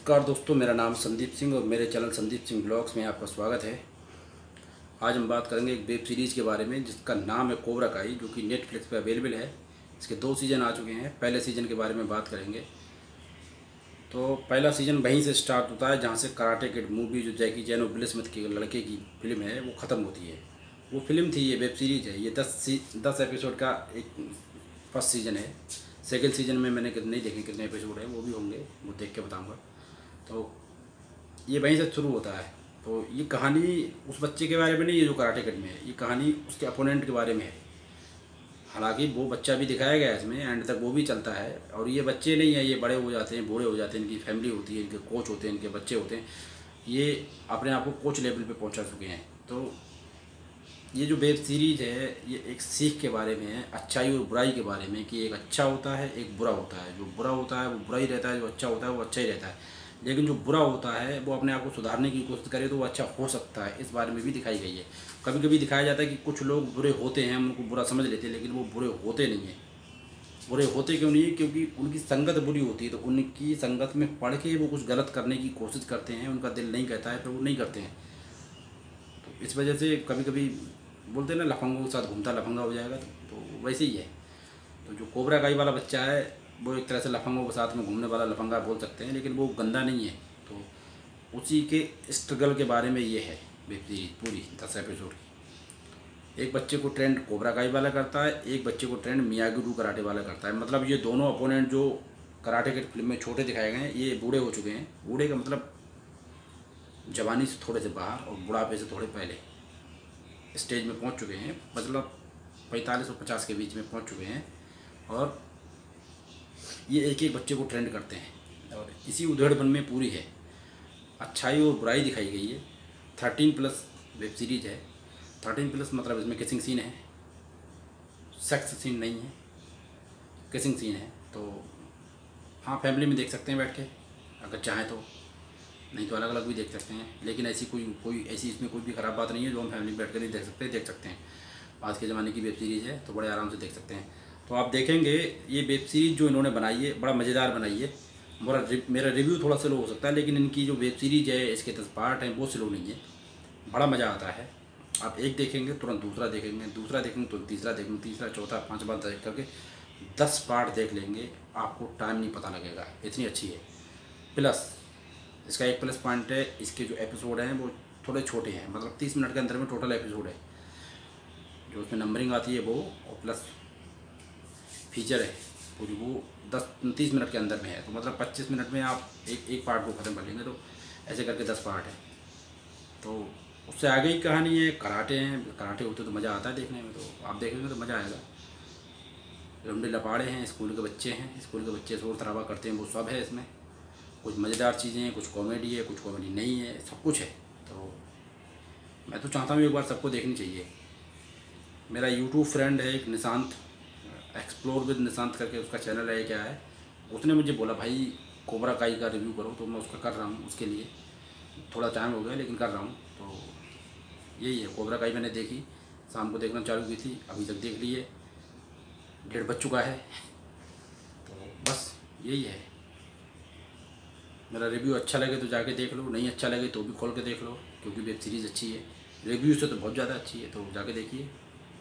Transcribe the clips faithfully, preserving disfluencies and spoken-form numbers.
नमस्कार दोस्तों, मेरा नाम संदीप सिंह और मेरे चैनल संदीप सिंह ब्लॉग्स में आपका स्वागत है। आज हम बात करेंगे एक वेब सीरीज़ के बारे में जिसका नाम है कोबरा काई, जो कि नेटफ्लिक्स पे अवेलेबल है। इसके दो सीज़न आ चुके हैं। पहले सीज़न के बारे में बात करेंगे तो पहला सीज़न वहीं से स्टार्ट होता है जहाँ से कराटे किड मूवी, जो जैकी चैन और विल स्मिथ के लड़के की फिल्म है, वो ख़त्म होती है। वो फिल्म थी, ये वेब सीरीज़ है। ये दस सी दस एपिसोड का एक फर्स्ट सीज़न है। सेकेंड सीज़न में मैंने नहीं देखे कितने एपिसोड है, वो भी होंगे, वो देख के बताऊँगा। तो ये वहीं से शुरू होता है। तो ये कहानी उस बच्चे के बारे में नहीं है जो कराटे किड में है, ये कहानी उसके अपोनेंट के बारे में है। हालांकि वो बच्चा भी दिखाया गया है इसमें, एंड तक वो भी चलता है। और ये बच्चे नहीं है, ये बड़े हो जाते हैं, बूढ़े हो जाते हैं, इनकी फैमिली होती है, इनके कोच होते हैं, इनके बच्चे होते हैं। ये अपने आप को कोच लेवल पे पहुंचा चुके हैं। तो ये जो वेब सीरीज़ है, ये एक सीख के बारे में है, अच्छाई और बुराई के बारे में, कि एक अच्छा होता है, एक बुरा होता है। जो बुरा होता है वो बुरा ही रहता है, जो अच्छा होता है वो अच्छा ही रहता है। लेकिन जो बुरा होता है वो अपने आप को सुधारने की कोशिश करे तो वो अच्छा हो सकता है, इस बारे में भी दिखाई गई है। कभी कभी दिखाया जाता है कि कुछ लोग बुरे होते हैं, हम उनको बुरा समझ लेते हैं, लेकिन वो बुरे होते नहीं हैं। बुरे होते क्यों नहीं है? क्योंकि उनकी संगत बुरी होती है, तो उनकी संगत में पढ़ के वो कुछ गलत करने की कोशिश करते हैं, उनका दिल नहीं कहता है, फिर वो नहीं करते हैं। तो इस वजह से कभी कभी बोलते हैं ना, लफंगों के साथ घूमता लफंगा हो जाएगा, तो, तो वैसे ही है। तो जो कोबरा काई वाला बच्चा है वो एक तरह से लफंगों के साथ में घूमने वाला लफंगा बोल सकते हैं, लेकिन वो गंदा नहीं है। तो उसी के स्ट्रगल के बारे में ये है वेब सीरीज पूरी दस एपिसोड की। एक बच्चे को ट्रेंड कोबरा काई वाला करता है, एक बच्चे को ट्रेंड मियागी डू कराटे वाला करता है। मतलब ये दोनों अपोनेंट जो कराटे के फिल्म में छोटे दिखाए गए हैं, ये बूढ़े हो चुके हैं। बूढ़े का मतलब जवानी से थोड़े से बाहर और बुढ़ापे से थोड़े पहले स्टेज में पहुंच चुके हैं, मतलब पैंतालीस और पचास के बीच में पहुंच चुके हैं। और ये एक एक बच्चे को ट्रेंड करते हैं और इसी उधेड़पन में पूरी है। अच्छाई और बुराई दिखाई गई है। थर्टीन प्लस वेब सीरीज है। थर्टीन प्लस मतलब इसमें किसिंग सीन है, सेक्स सीन नहीं है, किसिंग सीन है। तो हाँ, फैमिली में देख सकते हैं बैठ के अगर चाहें तो, नहीं तो अलग अलग भी देख सकते हैं। लेकिन ऐसी कोई कोई ऐसी इसमें कोई भी ख़राब बात नहीं है जो हम फैमिली में बैठ कर नहीं देख सकते देख सकते हैं। आज के ज़माने की वेब सीरीज़ है तो बड़े आराम से देख सकते हैं। तो आप देखेंगे ये वेब सीरीज़ जो इन्होंने बनाई है, बड़ा मज़ेदार बनाई है। मेरा मेरा रिव्यू थोड़ा स्लो हो सकता है, लेकिन इनकी जो वेब सीरीज़ है, इसके दस पार्ट हैं, वो स्लो नहीं है, बड़ा मज़ा आता है। आप एक देखेंगे तुरंत दूसरा देखेंगे, दूसरा देखेंगे तुरंत तीसरा देखेंगे, तीसरा चौथा पाँच बार देख करके दस पार्ट देख लेंगे, आपको टाइम नहीं पता लगेगा, इतनी अच्छी है। प्लस इसका एक प्लस पॉइंट है, इसके जो एपिसोड हैं वो थोड़े छोटे हैं, मतलब तीस मिनट के अंदर में टोटल एपिसोड है। जो उसमें नंबरिंग आती है वो, और प्लस फीचर है पूरी, वो दस तीस मिनट के अंदर में है। तो मतलब पच्चीस मिनट में आप एक एक पार्ट को ख़त्म कर लेंगे। तो ऐसे करके दस पार्ट है। तो उससे आगे ही कहानी है, कराटे हैं, कराटे होते तो मज़ा आता है देखने में। तो आप देखेंगे तो मज़ा आएगा। लंबे लपाड़े हैं, स्कूल के बच्चे हैं, स्कूल के बच्चे शोर शराबा करते हैं, वो सब है इसमें। कुछ मज़ेदार चीज़ें हैं, कुछ कॉमेडी है, कुछ कॉमेडी नहीं है, सब कुछ है। तो मैं तो चाहता हूँ एक बार सबको देखनी चाहिए। मेरा यूट्यूब फ्रेंड है एक निशांत, एक्सप्लोर विद निशांत करके उसका चैनल है, क्या है, उसने मुझे बोला भाई कोबरा काई का रिव्यू करो, तो मैं उसका कर रहा हूँ। उसके लिए थोड़ा टाइम हो गया लेकिन कर रहा हूँ। तो यही है, कोबरा काई मैंने देखी, शाम को देखना चालू की थी, अभी तक देख ली है, डेढ़ बज चुका है। तो बस यही है। मेरा रिव्यू अच्छा लगे तो जाके देख लो, नहीं अच्छा लगे तो भी खोल के देख लो, क्योंकि वेब सीरीज़ अच्छी है। रिव्यू से तो बहुत ज़्यादा अच्छी है, तो जाके देखिए।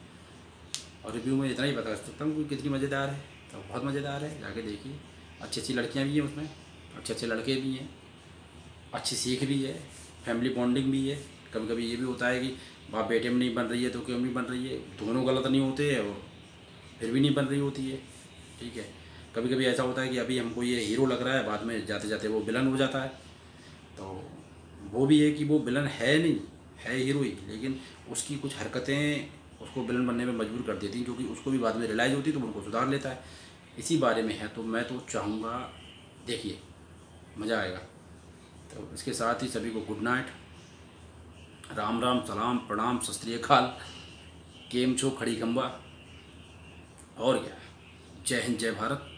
और रिव्यू में इतना ही बता सकता हूँ कि कितनी मज़ेदार है। तो बहुत मज़ेदार है, जाके देखिए। अच्छी अच्छी लड़कियाँ भी हैं उसमें, अच्छे अच्छे लड़के भी हैं, अच्छी सीख भी है, फैमिली बॉन्डिंग भी है। कभी कभी ये भी होता है कि बाप बेटे में नहीं बन रही है तो क्यों नहीं बन रही है, दोनों गलत नहीं होते हैं और फिर भी नहीं बन रही होती है, ठीक है। कभी कभी ऐसा होता है कि अभी हमको ये हीरो लग रहा है, बाद में जाते जाते वो विलन हो जाता है। तो वो भी है कि वो विलन है नहीं, है हीरो ही, लेकिन उसकी कुछ हरकतें उसको विलन बनने में मजबूर कर देती हैं, क्योंकि उसको भी बाद में रियलाइज़ होती है तो उनको सुधार लेता है। इसी बारे में है। तो मैं तो चाहूँगा देखिए, मज़ा आएगा। तो इसके साथ ही सभी को गुड नाइट, राम राम, सलाम, प्रणाम, सत श्री अकाल, केम छो खड़ी खंबा, और क्या, जय हिंद, जय भारत।